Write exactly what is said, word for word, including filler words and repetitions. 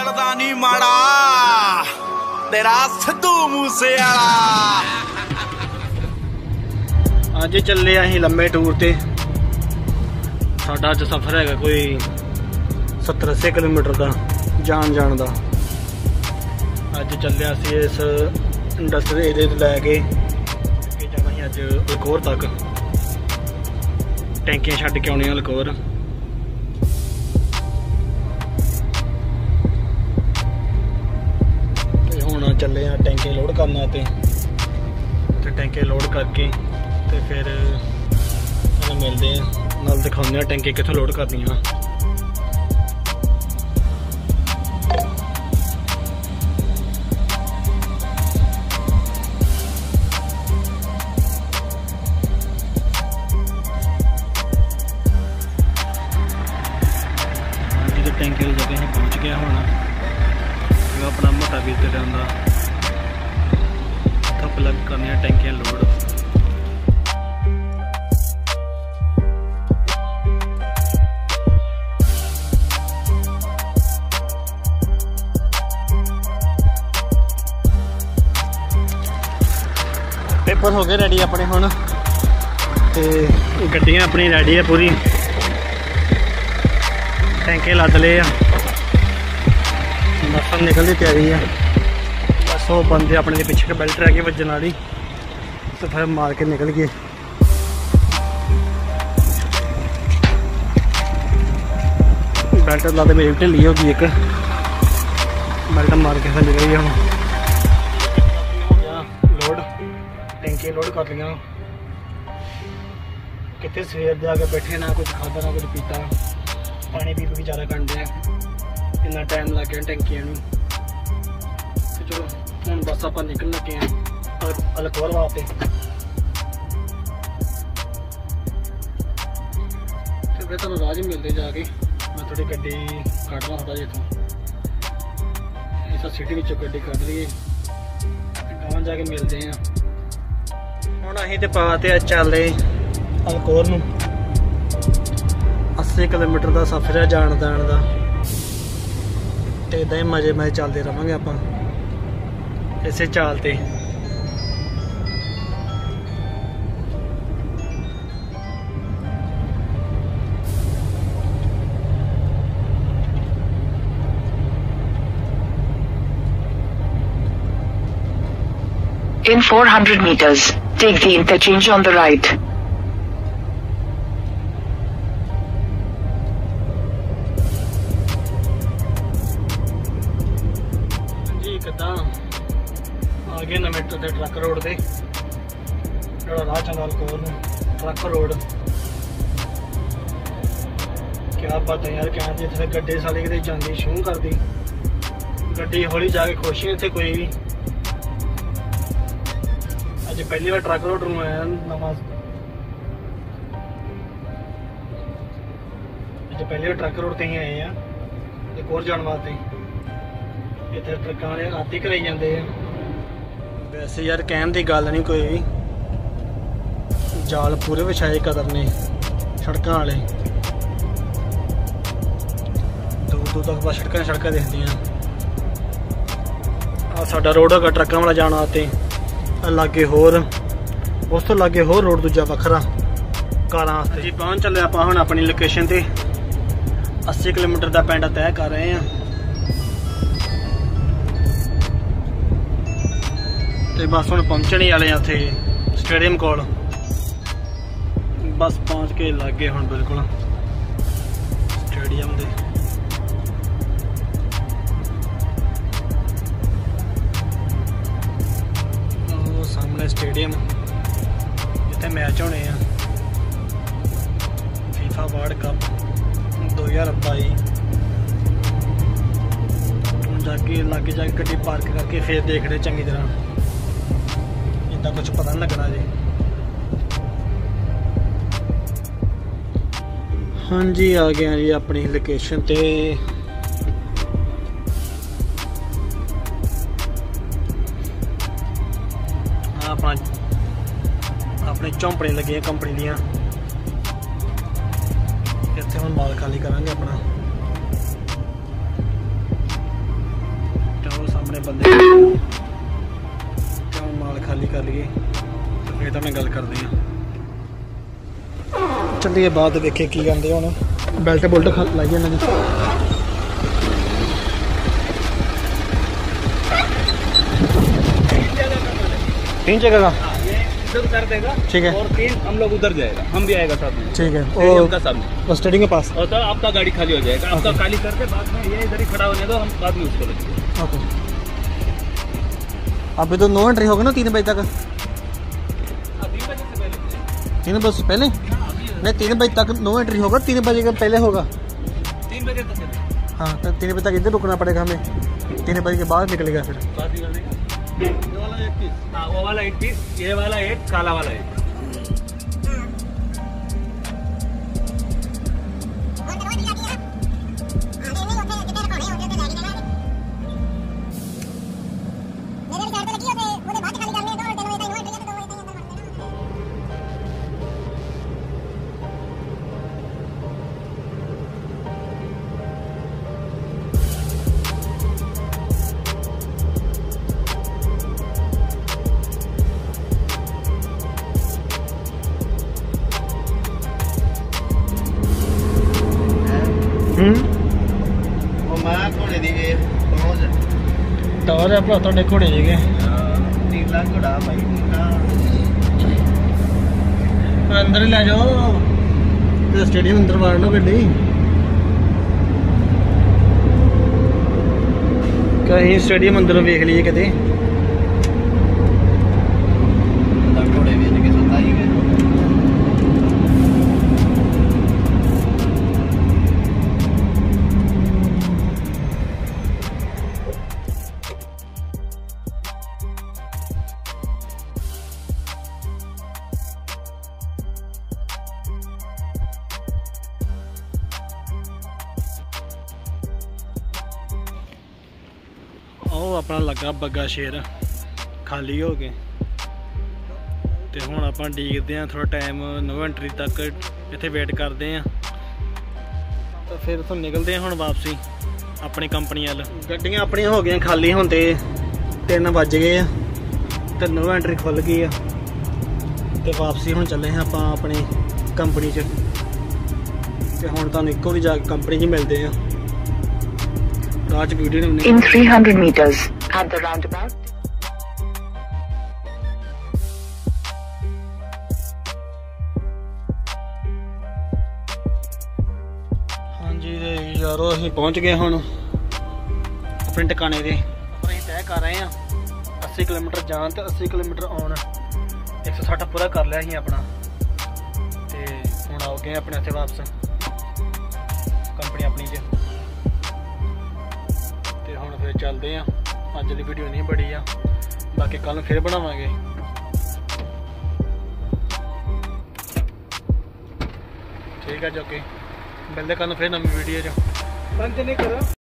चढ़दा नहीं माड़ा तेरा सिद्धू मूसेवाला। अज चले अं लम्बे टूर ते। साडा अज सफर है कोई सत्तर अस्सी किलोमीटर का जान जान का। अज चलिया इस इंडस्ट्री एरिया तो लैके जाना ही अज लकोर तक। टैंकियां छड्ड के आउणियां लकोर। हुण चले आ टैंके लोड करना ते टैंके लोड करके ते फिर मिलते हैं नाल दिखाने टैंकी कितों लोड करनियां। टैंकी वाली जगह पहुँच गया होना अपना मोटा भी तो जाता प्लग करने टैंकियां लोड। पेपर हो गए रेडी अपने हुण ते गड्डियां अपनी रेडी है पूरी। टैंके लद ले बस हम निकल की तैयारी है। बस वो बंदे अपने पिछे के बेल्ट रह गए वजन वाली तो फिर मार के निकल गए। बेल्ट ला तो मेरी ढिली होगी एक बेल्ट मार के फिर निकल गया। हम लोड टैंकी लोड कर लिया। कितने सवेर दे आके बैठे ना कुछ खादा ना कुछ पीता पानी पी पी ज़्यादा करते हैं। इन्ना टाइम लग गया टैंकियां नूं। चलो हम बस आप निकल लगे हैं अलकोर वास्ते। फिर तुम राज ही मिलते जाके मैं थोड़ी गड्डी कट रहा थोड़ा जितों इस सिटी विचों गड्डी कट लीए गांव जाके मिलते हैं। हुण असीं ते पाते चलते अलकोर नूं। अस्सी किलोमीटर का सफर है जान दान का। तो इदा ही मजे मजे चलते रहेंगे आप इसे चाल ते। In four hundred meters, take the interchange on the right. आ गए नवे ट्रक रोड से जो राह चंदा अलकोर ट्रक रोड। क्या पता यार क्या इतने गड्डे साले कि जाती शू कर दी गड्डी हौली जाके खुश ही इतने कोई भी। अज पहली बार ट्रक रोड नूं आया नवा अज पहली बार ट्रक रोड ते ही आए हैं अलकोर जाने वास्ते। इतने ट्रकों वाले आती कराई जाते हैं। वैसे यार कहन की गल नहीं कोई भी जाल पूरे विछाए कदर ने सड़कों वाले दूर दूर तक बस सड़क सड़क दिखदियां। आ साडा रोड होगा ट्रकों वाला जाना ते लागे होर उस तो लागे होर रोड दूजा वखरा कारां वास्ते। जी पहुँच चले आप हुण अपनी लोकेशन ते अस्सी किलोमीटर का पिंड तय कर रहे हैं। तो बस हम पहुँचने वाले हैं उत्थे स्टेडियम कोल। बस पहुँच के लग गए हम बिल्कुल स्टेडियम दे। वो सामने स्टेडियम जिथे मैच होने हैं फीफा वर्ल्ड कप दो हज़ार बाई। जाके लागे जाके गड्डी पार्क करके फिर देख रहे चंगी तरह कुछ पता नहीं लगना जी। हाँ जी आ गया जी अपनी लोकेशन ते। अपना अपनी झोंपड़ी लगी कंपनी दियां इत्थे हम माल खाली करांगे अपना। वो सामने बंदे क्यों माल खाली कर लिए तो फिर तो मैं गल करते हैं। चलिए बाद देखिए की कहते हूँ बेल्ट बुल्ट लाइए इन्होंने तीन जगह का इधर कर देगा ठीक है और तीन हम लोग उधर जाएगा, हम भी आएगा साथ में। ठीक है स्टेडियम का सामने और स्टेडियम के पास और तो आपका गाड़ी खाली हो जाएगा, आपका खाली करके बाद में ये इधर ही खड़ा होने दो, हम बाद में उसको लेंगे। ओके अभी तो नो एंट्री होगा ना तीन बजे तक तीन बजे से पहले तीन बजे से पहले नहीं तीन बजे तक नो एंट्री होगा तीन बजे के पहले होगा तीन बजे तक हाँ तो तीन बजे तक इधर रुकना पड़ेगा हमें तीन बजे के बाद निकलेगा फिर बाद निकलने का। ये वाला एक पीस, हाँ वो वाला एक पीस, ये वाला एक, काला वाला एक। टॉर है भरा ਤੁਹਾਡੇ ਘੋੜੇ ਜੀਗੇ नीला घोड़ा भाई नीला। अंदर ही ले जाओ ਤੇ ਸਟੇਡੀਅਮ ਅੰਦਰ ਵਾੜ ਲਓ ਗੱਡੀ ਕਹੀਂ ਸਟੇਡੀਅਮ ਅੰਦਰੋਂ ਵੇਖ ਲਈਏ ਕਿਤੇ घोड़े बेच के सोता ही गए। ਉਹ ਆਪਣਾ ਲੱਗਾ ਬੱਗਾ ਸ਼ੇਰ ਖਾਲੀ ਹੋ ਕੇ ਤੇ ਹੁਣ ਆਪਾਂ ਡੀਕਦੇ ਆ ਥੋੜਾ ਟਾਈਮ ਨੋ ਐਂਟਰੀ ਤੱਕ ਇੱਥੇ ਵੇਟ ਕਰਦੇ ਆ ਤਾਂ ਫਿਰ ਤੋਂ ਨਿਕਲਦੇ ਆ ਹੁਣ ਵਾਪਸੀ ਆਪਣੀ ਕੰਪਨੀ ਵੱਲ। ਗੱਡੀਆਂ ਆਪਣੀਆਂ ਹੋ ਗਈਆਂ ਖਾਲੀ ਹੁਣ ਤੇ ਤਿੰਨ ਵੱਜ ਗਏ ਆ ਤੇ ਨੋ ਐਂਟਰੀ ਖੁੱਲ ਗਈ ਆ ਤੇ ਵਾਪਸੀ ਹੁਣ ਚੱਲੇ ਆ ਆਪਾਂ ਆਪਣੀ ਕੰਪਨੀ 'ਚ ਤੇ ਹੁਣ ਤੁਹਾਨੂੰ ਇੱਕੋ ਵੀ ਜਾ ਕੇ ਕੰਪਨੀ 'ਚ ਮਿਲਦੇ ਆ। आज वीडियो ने In three hundred meters at the roundabout. हाँ जी यारो असीं पहुंच गए हुण अपने टिकाने ते असीं तय कर रहे हैं अस्सी किलोमीटर जान ते अस्सी किलोमीटर आउण एक सौ सठ पूरा कर लिया असीं अपना ते हुण आ गए अपने इत्थे वापस कंपनी अपनी च ਤੇ ਹੁਣ ਫਿਰ ਚੱਲਦੇ ਆ। ਅੱਜ ਦੀ ਵੀਡੀਓ ਨਹੀਂ ਬੜੀ ਆ ਬਾਕੀ ਕੱਲ ਫਿਰ ਬਣਾਵਾਂਗੇ। ਠੀਕ ਹੈ ਜੀ ਓਕੇ ਮਿਲਦੇ ਕੱਲ ਫਿਰ ਨਵੀਂ ਵੀਡੀਓ 'ਚ। बंद नहीं करो।